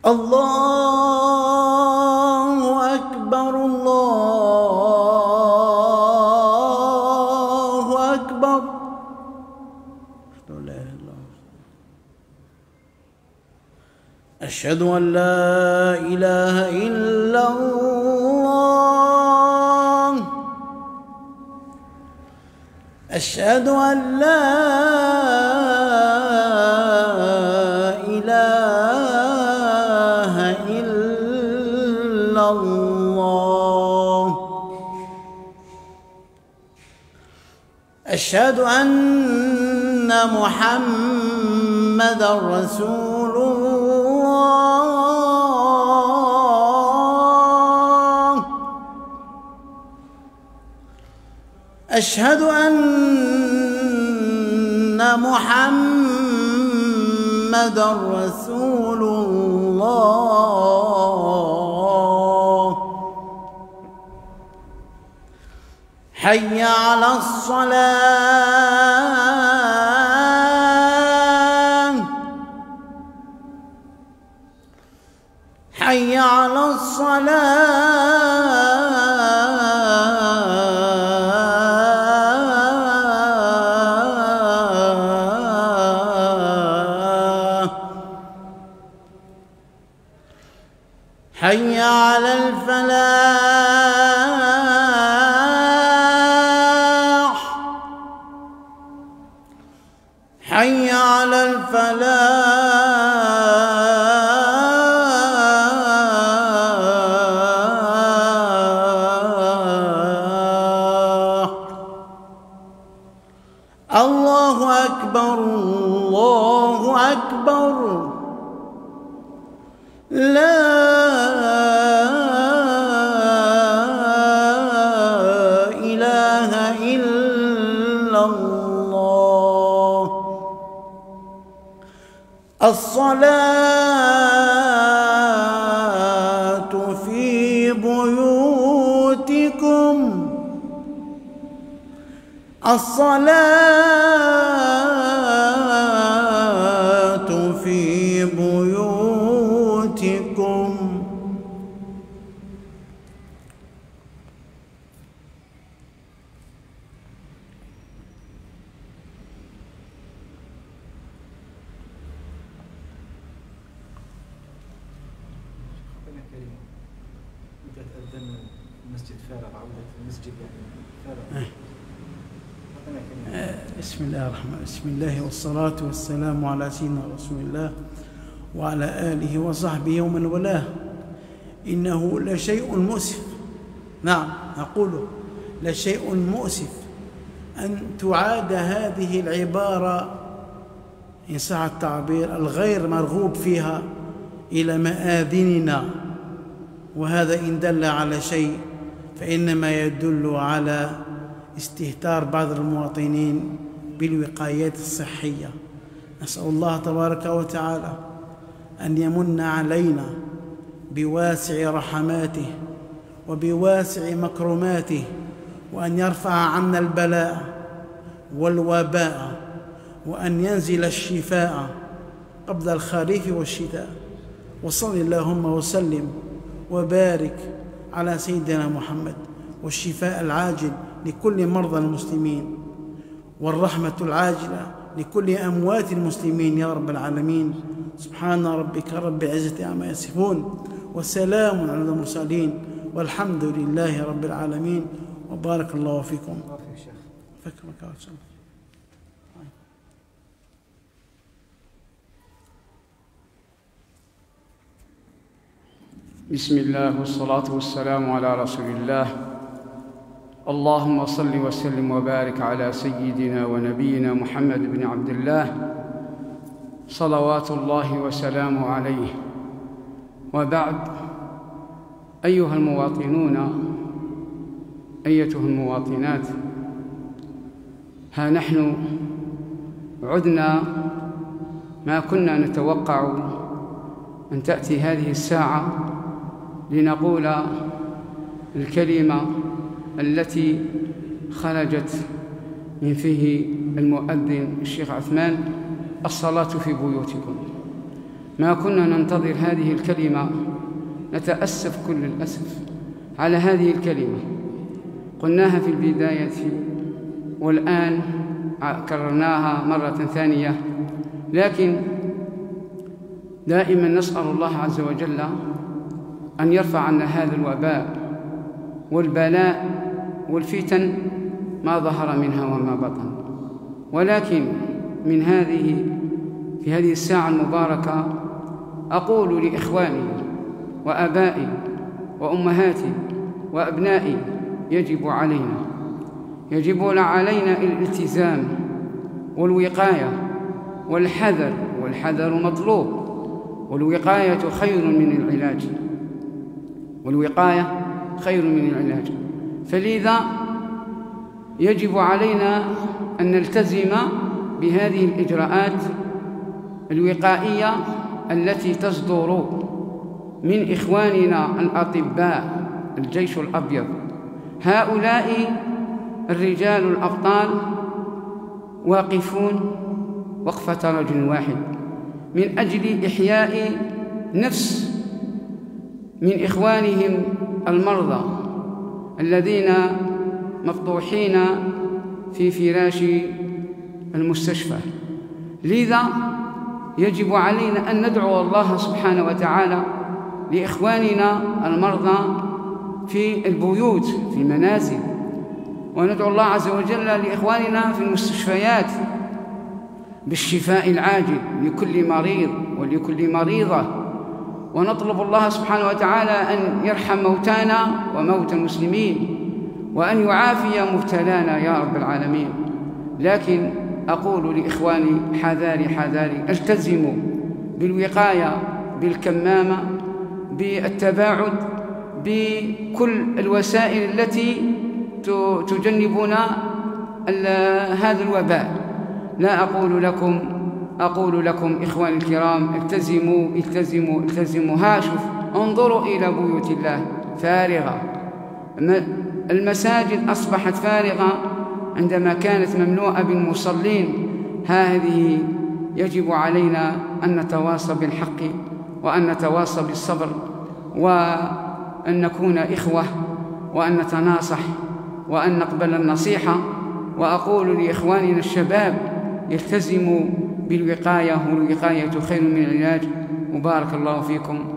الله أكبر الله أكبر. لا إله إلا الله. أشهد أن لا إله إلا الله. أشهد أن لا إله إلا الله. أشهد أن محمدًا رسول الله. أشهد أن محمدًا رسول الله. حي على الصلاة. حي على الصلاة. حي على الفلاح. حي على الفلاح. الله أكبر الله أكبر. لا إله إلا الله. الصلاة في بيوتكم. الصلاة في بيوتكم. المسجد فارغ، عودة المسجد يعني فارغ. بسم الله الرحمن الرحيم. بسم الله والصلاة والسلام على سيدنا رسول الله وعلى آله وصحبه ومن والاه. إنه لشيء مؤسف، نعم أقوله لشيء مؤسف أن تعاد هذه العبارة إن صح التعبير الغير مرغوب فيها إلى مآذننا، وهذا إن دل على شيء فإنما يدل على استهتار بعض المواطنين بالوقايات الصحية. نسأل الله تبارك وتعالى أن يمن علينا بواسع رحماته وبواسع مكرماته، وأن يرفع عنا البلاء والوباء، وأن ينزل الشفاء قبل الخريف والشتاء. وصل اللهم وسلم وبارك على سيدنا محمد، والشفاء العاجل لكل مرضى المسلمين، والرحمة العاجلة لكل أموات المسلمين يا رب العالمين. سبحان ربك رب العزة عما يصفون، وسلام على المرسلين، والحمد لله رب العالمين. وبارك الله فيكم. فكرك يا رسول. بسم الله والصلاة والسلام على رسول الله. اللهم صل وسلم وبارك على سيدنا ونبينا محمد بن عبد الله صلوات الله وسلامه عليه. وبعد، أيها المواطنون أيتها المواطنات، ها نحن عدنا ما كنا نتوقع أن تأتي هذه الساعة لنقول الكلمة التي خرجت من فيه المؤذن الشيخ عثمان: الصلاة في بيوتكم. ما كنا ننتظر هذه الكلمة، نتأسف كل الأسف على هذه الكلمة. قلناها في البداية والآن كررناها مرة ثانية، لكن دائما نسأل الله عز وجل أن يرفع عنا هذا الوباء والبلاء والفتن ما ظهر منها وما بطن. ولكن في هذه الساعة المباركة أقول لإخواني وآبائي وأمهاتي وأبنائي: يجب علينا الالتزام والوقاية والحذر مطلوب، والوقاية خير من العلاج. فلذا يجب علينا أن نلتزم بهذه الإجراءات الوقائية التي تصدر من إخواننا الأطباء الجيش الأبيض. هؤلاء الرجال الأبطال واقفون وقفة رجل واحد من أجل إحياء نفس من إخوانهم المرضى الذين مفضوحين في فراش المستشفى. لذا يجب علينا أن ندعو الله سبحانه وتعالى لإخواننا المرضى في البيوت في المنازل، وندعو الله عز وجل لإخواننا في المستشفيات بالشفاء العاجل لكل مريض ولكل مريضة، ونطلب الله سبحانه وتعالى أن يرحم موتانا وموتى المسلمين، وأن يعافي مبتلانا يا رب العالمين. لكن أقول لإخواني: حذاري، التزموا بالوقاية، بالكمامة، بالتباعد، بكل الوسائل التي تجنبنا هذا الوباء. لا أقول لكم إخواني الكرام: التزموا. شوف، انظروا إلى بيوت الله فارغة، المساجد أصبحت فارغة عندما كانت مملوءة بالمصلين. هذه يجب علينا أن نتواصى بالحق، وأن نتواصى بالصبر، وأن نكون إخوة، وأن نتناصح، وأن نقبل النصيحة. وأقول لإخواننا الشباب: يلتزموا بالوقاية، والوقاية خير من العلاج. وبارك الله فيكم.